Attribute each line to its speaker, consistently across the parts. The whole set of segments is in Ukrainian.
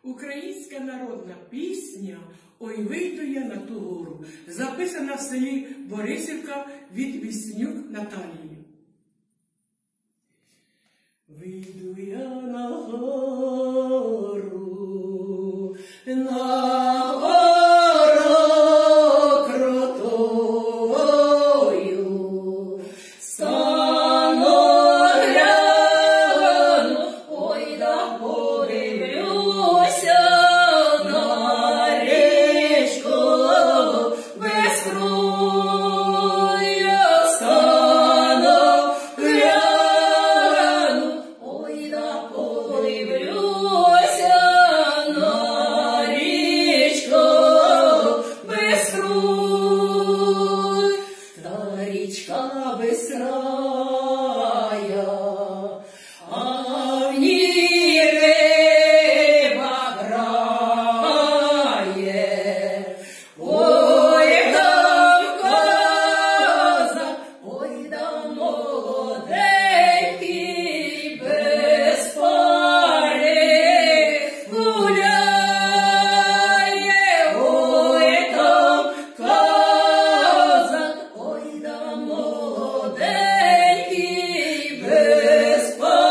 Speaker 1: Українська народна пісня «Ой, вийду я на ту гору», записана в селі Борисівка від Віснюк Наталії. Вийду я на гору, на гору крутою, стану гляну, ой, да подивлюся на річку безкрую, стану гляну, ой, да подивлюся на річку безкрую, та річка безкрая, а в ній риба грає. Ой, там козак, ой, там молоденький, без пари гуляє. Ой, там козак, ой, там молоденький, без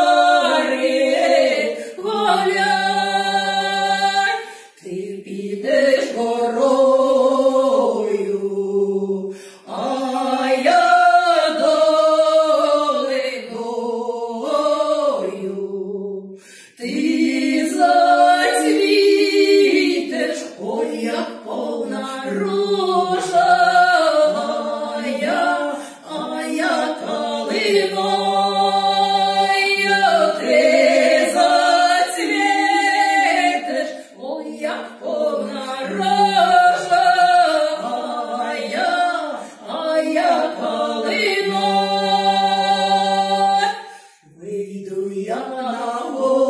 Speaker 1: пари гуляй. Ти підеш горою, а я долиною. Ти зацвітеш, ой, як повна ружа, а я калиною. Ти зацвітеш, ой, як повна рожа, а я калиною. Вийду я на гору,